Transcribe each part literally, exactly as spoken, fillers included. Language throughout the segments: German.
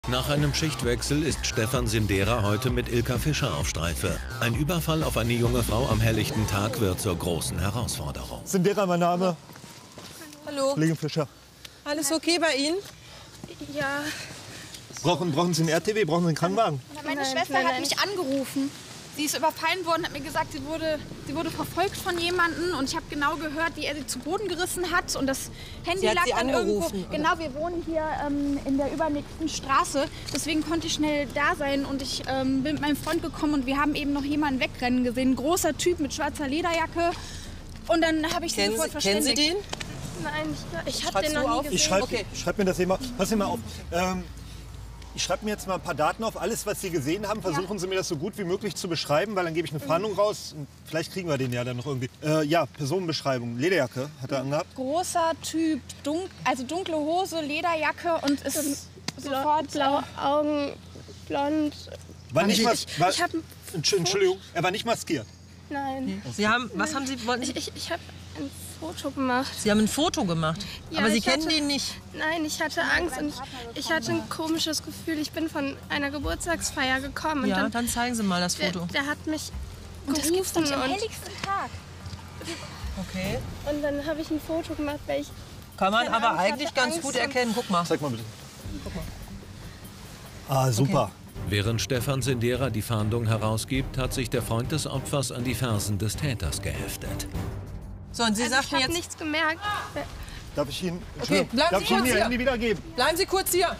Nach einem Schichtwechsel ist Stefan Sindera heute mit Ilka Fischer auf Streife. Ein Überfall auf eine junge Frau am helllichten Tag wird zur großen Herausforderung. Sindera, mein Name. Hallo. Kollege Fischer. Alles okay bei Ihnen? Ja. Brauchen, brauchen Sie einen R T W? Brauchen Sie einen Krankenwagen? Meine Nein, Schwester nein, hat nein. mich angerufen. Sie ist überfallen worden, hat mir gesagt, sie wurde, sie wurde verfolgt von jemandem. Und ich habe genau gehört, wie er sie zu Boden gerissen hat. Und das Handy Sie hat lag Sie dann angerufen, irgendwo. oder? Genau, wir wohnen hier ähm, in der übernächsten Straße. Deswegen konnte ich schnell da sein. Und ich ähm, bin mit meinem Freund gekommen und wir haben eben noch jemanden wegrennen gesehen. Ein großer Typ mit schwarzer Lederjacke. Und dann habe ich sie Kennen sofort Sie, kennen verständigt. Sie den? Nein, ich, ich habe Schreibst den du noch nie auf? gesehen. Ich schreibe Okay. schreib mir das eben mal. Pass Sie mal auf. Ähm, ich schreibe mir jetzt mal ein paar Daten auf. Alles, was Sie gesehen haben, versuchen Sie mir das so gut wie möglich zu beschreiben, weil dann gebe ich eine Fahndung raus. Und vielleicht kriegen wir den ja dann noch irgendwie. Äh, ja, Personenbeschreibung. Lederjacke hat er angehabt. Großer Typ, dun also dunkle Hose, Lederjacke und ist sofort Blaue Augen, blond. War nicht mas war, Ich habe Entsch- Entschuldigung, er war nicht maskiert. Nein. Sie haben, was haben Sie, wollten Ich, Sie? ich, ich habe ein Foto gemacht. Sie haben ein Foto gemacht, Ja, aber Sie ich kennen hatte- den nicht. Nein, ich hatte Angst und ich, ich hatte ein komisches Gefühl. Ich bin von einer Geburtstagsfeier gekommen und Ja, dann, dann zeigen Sie mal das der, Foto. der hat mich Und das gibt's gerufen doch am und, helligsten Tag. Okay. und dann habe ich ein Foto gemacht, weil ich Kann man Keine aber Ahnung, ich eigentlich hatte ganz Angst gut und- erkennen. Guck mal. Zeig mal bitte. Ah, super. Während Stefan Sindera die Fahndung herausgibt, hat sich der Freund des Opfers an die Fersen des Täters geheftet. So, und Sie also ich sagten habe jetzt, nichts gemerkt. Darf ich Ihnen, Entschuldigung, bleiben darf Sie ich Ihnen kurz Ihr hier. Handy wiedergeben? bleiben Sie kurz hier.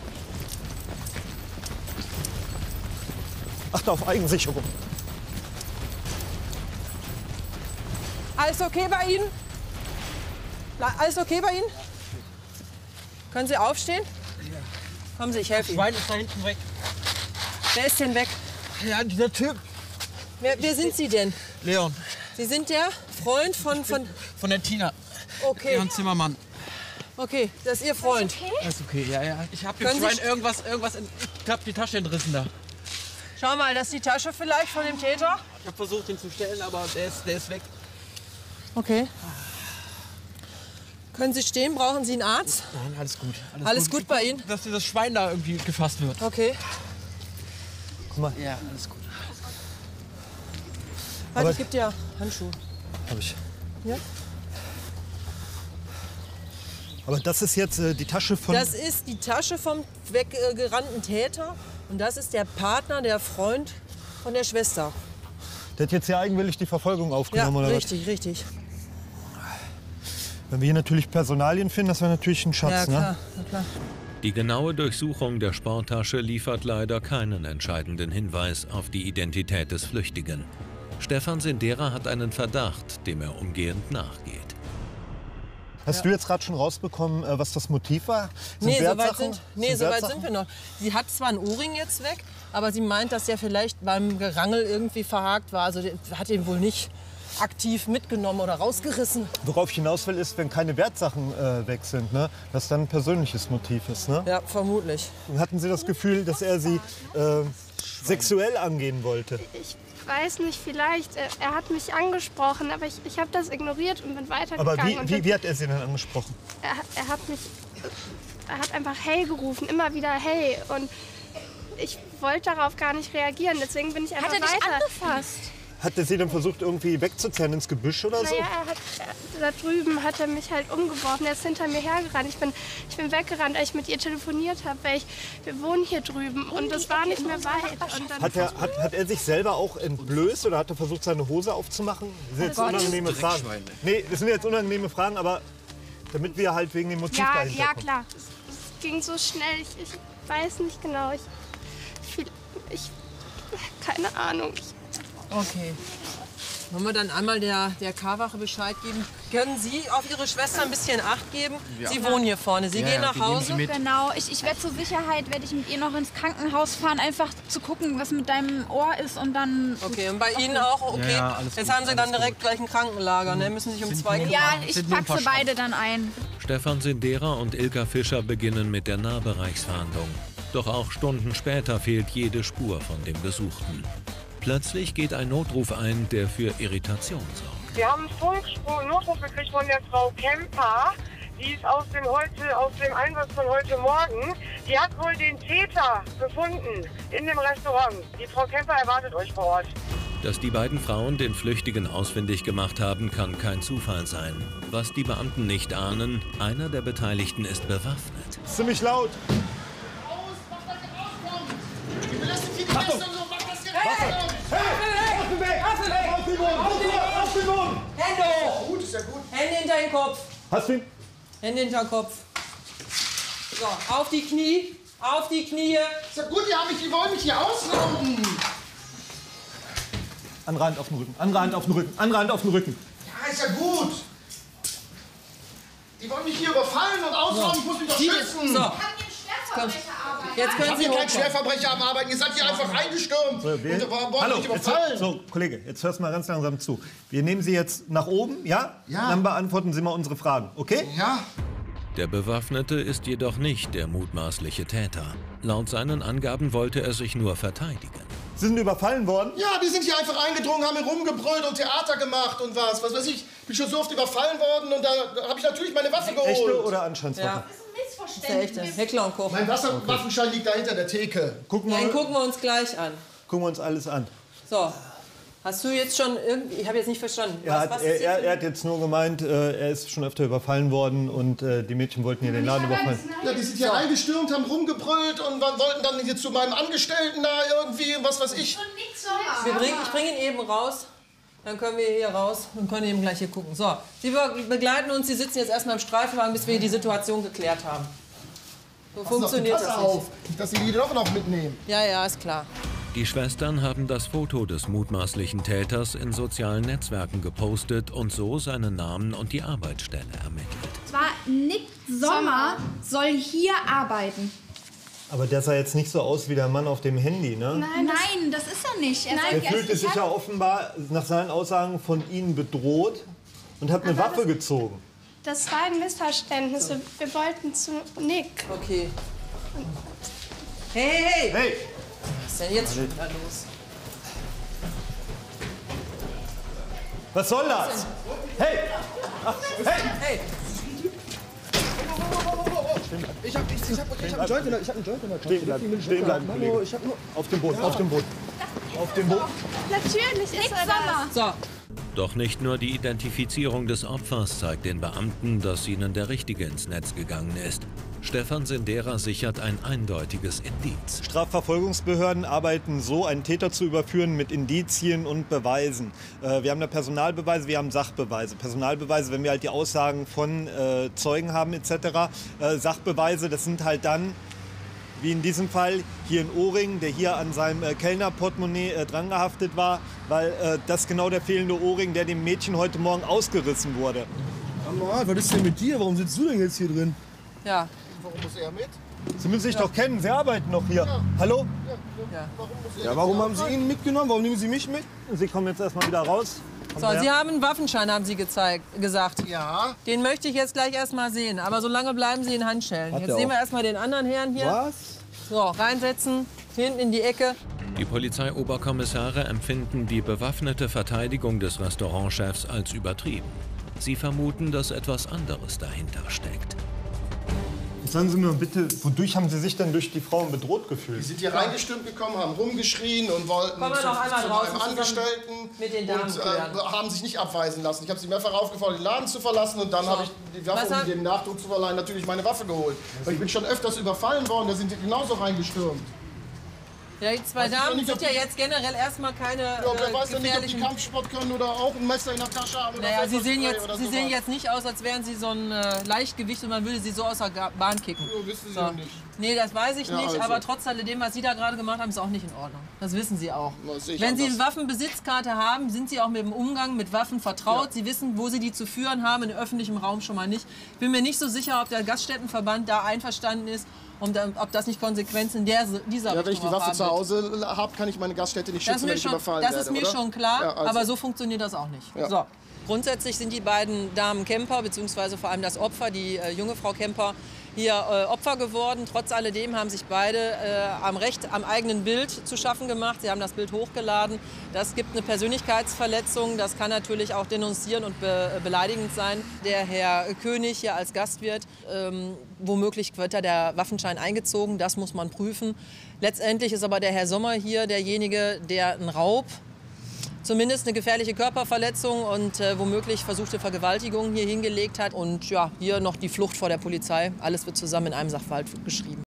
Achte auf Eigensicherung. Alles okay bei Ihnen? La- Alles okay bei Ihnen? Können Sie aufstehen? Kommen Sie, ich helfe Ihnen. Schwein ist da hinten weg. Wer ist denn weg? Ja, dieser Typ. Wer, wer sind Sie denn? Leon. Sie sind der Freund von... von Von der Tina. okay, Leon Zimmermann. okay, das ist Ihr Freund. Alles okay, ja, ja. Ich hab dem Können Sie Schwein st- irgendwas, irgendwas in... Ich hab die Tasche entrissen da. Schau mal, das ist die Tasche vielleicht von dem Täter. Ich hab versucht, ihn zu stellen, aber der ist, der ist weg. Okay. Können Sie stehen? Brauchen Sie einen Arzt? Nein, alles gut. Alles gut bei Ihnen? Dass dieses Schwein da irgendwie gefasst wird. Okay. Ja, alles gut. Warte, ich gebe dir Handschuhe. Hab ich. Ja? Aber das ist jetzt äh, die Tasche von... Das ist die Tasche vom weggerannten Täter. Und das ist der Partner, der Freund von der Schwester. Der hat jetzt ja eigenwillig die Verfolgung Ja, aufgenommen, oder richtig, richtig. was? Wenn wir hier natürlich Personalien finden, das wäre natürlich ein Schatz, Ja, klar, ne? na klar. Die genaue Durchsuchung der Sporttasche liefert leider keinen entscheidenden Hinweis auf die Identität des Flüchtigen. Stefan Sindera hat einen Verdacht, dem er umgehend nachgeht. Hast du jetzt gerade schon rausbekommen, äh, was das Motiv war? Sind Nee, so weit Wertsachen? sind, nee, so weit Wertsachen? sind wir noch. Sie hat zwar einen Ohrring jetzt weg, aber sie meint, dass der vielleicht beim Gerangel irgendwie verhakt war. Also der hat ihn wohl nicht aktiv mitgenommen oder rausgerissen. Worauf ich hinaus will, ist, wenn keine Wertsachen äh, weg sind, ne? Dass dann ein persönliches Motiv ist. Ne? Ja, vermutlich. Und hatten Sie das Gefühl, dass er Sie äh, sexuell angehen wollte? Ich weiß nicht, vielleicht. Er, er hat mich angesprochen, aber ich, ich habe das ignoriert und bin weitergegangen. Aber wie, und wie, bin, wie hat er Sie denn angesprochen? er, er hat mich, er hat einfach hey gerufen, immer wieder hey. Und ich wollte darauf gar nicht reagieren, deswegen bin ich einfach Hat er dich weiter. angefasst? Hat er Sie dann versucht, irgendwie wegzuzerren ins Gebüsch oder so? Naja, er hat, er, da drüben hat er mich halt umgeworfen. Er ist hinter mir hergerannt. Ich bin, ich bin weggerannt, als ich mit ihr telefoniert habe, weil ich, wir wohnen hier drüben und das war nicht mehr weit. Und dann Hat er, hat, hat er sich selber auch entblößt oder hat er versucht, seine Hose aufzumachen? Das sind jetzt Gott. unangenehme Fragen. Nee, das sind jetzt unangenehme Fragen, aber damit wir halt wegen dem Motiv Ja, dahinter ja, kommen. klar. es ging so schnell. Ich, ich weiß nicht genau. Ich, viel, ich keine Ahnung. Ich, Okay. Wollen wir dann einmal der, der K-Wache Bescheid geben? Können Sie auf Ihre Schwester ein bisschen Acht geben? Sie wohnen hier vorne. Sie Ja, gehen ja, nach wir nehmen Hause. Sie mit. Genau, ich, ich werde zur Sicherheit, werde ich mit ihr noch ins Krankenhaus fahren, einfach zu gucken, was mit deinem Ohr ist und dann... Okay, und bei Ihnen auch? Okay. Ja, ja, alles Jetzt gut, haben Sie dann alles direkt gut. gleich ein Krankenlager, ne? Müssen sich um zwei kümmern. Ja, ich Sind nur ein packe sie paar beide dann ein. Stefan Sindera und Ilka Fischer beginnen mit der Nahbereichsfahndung. Doch auch Stunden später fehlt jede Spur von dem Gesuchten. Plötzlich geht ein Notruf ein, der für Irritation sorgt. Wir haben einen Funkspur, Notruf gekriegt von der Frau Kemper. die ist aus dem, heute, aus dem Einsatz von heute Morgen. Die hat wohl den Täter gefunden in dem Restaurant. Die Frau Kemper erwartet euch vor Ort. Dass die beiden Frauen den Flüchtigen ausfindig gemacht haben, kann kein Zufall sein. Was die Beamten nicht ahnen, einer der Beteiligten ist bewaffnet. Ziemlich laut. Achtung! Hey! Hey! Auf den Weg! Auf den Weg! Auf den Boden! Auf den Boden! Hände hoch! Gut, ist ja gut. Hände hinter den Kopf. Hast du ihn? Hände hinter den Kopf. So, auf die Knie. Auf die Knie. Ist ja gut, die, haben mich, die wollen mich hier ausrauben. Andere Hand auf den Rücken. Andere Hand auf den Rücken. Andere Hand auf den Rücken. Ja, ist ja gut. Die wollen mich hier überfallen und ausrauben. Ich muss mich doch schützen. So. Jetzt Ich können habe Sie hier keinen hochkommen. Schwerverbrecher am Arbeiten. Ihr seid hier einfach reingestürmt. So, wir, und wollen hallo, mich jetzt, überfallen. so, Kollege, jetzt hörst du mal ganz langsam zu. Wir nehmen Sie jetzt nach oben, ja? Ja. Dann beantworten Sie mal unsere Fragen, okay? Ja. Der Bewaffnete ist jedoch nicht der mutmaßliche Täter. Laut seinen Angaben wollte er sich nur verteidigen. Sie sind überfallen worden? Ja, die sind hier einfach eingedrungen, haben hier rumgebrüllt und Theater gemacht und was. Was weiß ich. Bin schon so oft überfallen worden und da, da habe ich natürlich meine Waffe geholt. Echte oder Anscheinswaffe? Ja. Das ist der echte. Heckler und Koch. Mein Wasser okay. Waffenschein liegt da hinter der Theke. Gucken wir, Den gucken wir uns gleich an. gucken wir uns alles an. So. Hast du jetzt schon irgendwie... Ich habe jetzt nicht verstanden. Er Was- hat, was er, ist er, jetzt- er hat jetzt nur gemeint, äh, er ist schon öfter überfallen worden und äh, die Mädchen wollten hier den Laden überfallen. Ja, die sind hier reingestürmt, haben rumgebrüllt und wollten dann hier zu meinem Angestellten da irgendwie, was weiß ich. Wir bringen, ich bringe ihn eben raus. Dann können wir hier raus und können eben gleich hier gucken. So, Sie be- begleiten uns. Sie sitzen jetzt erstmal im Streifenwagen, bis wir die Situation geklärt haben. So funktioniert Pass das auf, nicht. nicht, dass sie die doch noch mitnehmen. Ja, ja, ist klar. Die Schwestern haben das Foto des mutmaßlichen Täters in sozialen Netzwerken gepostet und so seinen Namen und die Arbeitsstelle ermittelt. Zwar Nick Sommer soll hier arbeiten. Aber der sah jetzt nicht so aus wie der Mann auf dem Handy, ne? Nein, Nein das ist er nicht. Er Er fühlte sich ja offenbar nach seinen Aussagen von Ihnen bedroht und hat eine Aber Waffe gezogen. Das war ein Missverständnis. Wir, wir wollten zu Nick. Okay. Hey, hey! Hey! Was ist denn jetzt schon wieder los? Was soll das? Hey! Ach, hey! Hey! Ich hab, ich, ich hab, ich hab einen Joint in der, ich hab einen Joint in der Tasche. Stehen bleiben, stehen bleiben, Kollege. Ich hab nur... Auf dem Boden, auf dem Boden. Auf dem Boden. Natürlich ist er das. So, Doch nicht nur die Identifizierung des Opfers zeigt den Beamten, dass ihnen der Richtige ins Netz gegangen ist. Stefan Sendera sichert ein eindeutiges Indiz. Strafverfolgungsbehörden arbeiten so, einen Täter zu überführen mit Indizien und Beweisen. Äh, wir haben da Personalbeweise, wir haben Sachbeweise. Personalbeweise, wenn wir halt die Aussagen von äh, Zeugen haben et cetera. Äh, Sachbeweise, das sind halt dann, wie in diesem Fall, hier ein Ohrring, der hier an seinem äh, Kellnerportemonnaie äh, drangehaftet war, weil äh, das genau der fehlende Ohrring, der dem Mädchen heute Morgen ausgerissen wurde. Mann, was ist denn mit dir? Warum sitzt du denn jetzt hier drin? ja. Warum muss er mit? Sie müssen sich doch kennen, Sie arbeiten noch hier. Hallo? Ja, warum haben sie ihn mitgenommen? Warum nehmen sie mich mit? Sie kommen jetzt erstmal wieder raus. Kommen So, her. Sie haben einen Waffenschein, haben Sie gezeigt, gesagt. Ja. Den möchte ich jetzt gleich erstmal sehen. Aber solange bleiben Sie in Handschellen. Hat Jetzt er sehen wir auch. erstmal den anderen Herrn hier. Was? So, reinsetzen, hinten in die Ecke. Die Polizeioberkommissare empfinden die bewaffnete Verteidigung des Restaurantchefs als übertrieben. Sie vermuten, dass etwas anderes dahinter steckt. Sagen Sie mir bitte, wodurch haben Sie sich denn durch die Frauen bedroht Die gefühlt? sind hier reingestürmt gekommen, haben rumgeschrien und wollten Kommen wir zu, noch einmal zu raus einem und zusammen Angestellten mit den Damen und klären. äh, haben sich nicht abweisen lassen. Ich habe sie mehrfach aufgefordert, den Laden zu verlassen und dann habe ich die Waffe, Was hat- um dem Nachdruck zu verleihen, natürlich meine Waffe geholt. Weil ich bin schon öfters überfallen worden, da sind die genauso reingestürmt. Ja, die zwei Weiß ich Damen noch nicht, sind ob ja die- jetzt generell erstmal keine Ja, wer äh, weiß ja nicht, ob die gefährlichen... Kampfsport können oder auch ein Messer in der Tasche haben. Oder Naja, sie Pfefferspray sehen, jetzt, oder sie sowas. sehen jetzt nicht aus, als wären sie so ein äh, Leichtgewicht und man würde sie so aus der Ga- Bahn kicken. Ja, wissen Sie So. ja nicht. Nee, das weiß ich Ja, nicht, also. aber trotz alledem, was Sie da gerade gemacht haben, ist auch nicht in Ordnung. Das wissen Sie auch. Na, sehe ich Wenn Sie anders. eine Waffenbesitzkarte haben, sind Sie auch mit dem Umgang mit Waffen vertraut. Sie wissen, wo Sie die zu führen haben, in öffentlichem Raum schon mal nicht. Ich bin mir nicht so sicher, ob der Gaststättenverband da einverstanden ist und dann, ob das nicht Konsequenzen der, dieser Ja, wenn ich Richtung die auch Waffe haben zu wird. Hause habe, kann ich meine Gaststätte nicht Das ist schützen, mir wenn ich schon, überfallen das werde, ist mir oder? schon klar, Ja, also. aber so funktioniert das auch nicht. Ja. So. Grundsätzlich sind die beiden Damen Kemper, beziehungsweise vor allem das Opfer, die äh, junge Frau Kemper, hier äh, Opfer geworden. Trotz alledem haben sich beide äh, am Recht am eigenen Bild zu schaffen gemacht. Sie haben das Bild hochgeladen. Das gibt eine Persönlichkeitsverletzung. Das kann natürlich auch denunzierend und be beleidigend sein. Der Herr König hier als Gastwirt, ähm, womöglich wird da der Waffenschein eingezogen. Das muss man prüfen. Letztendlich ist aber der Herr Sommer hier derjenige, der einen Raub, zumindest eine gefährliche Körperverletzung und äh, womöglich versuchte Vergewaltigung hier hingelegt hat. Und ja, hier noch die Flucht vor der Polizei. Alles wird zusammen in einem Sachverhalt geschrieben.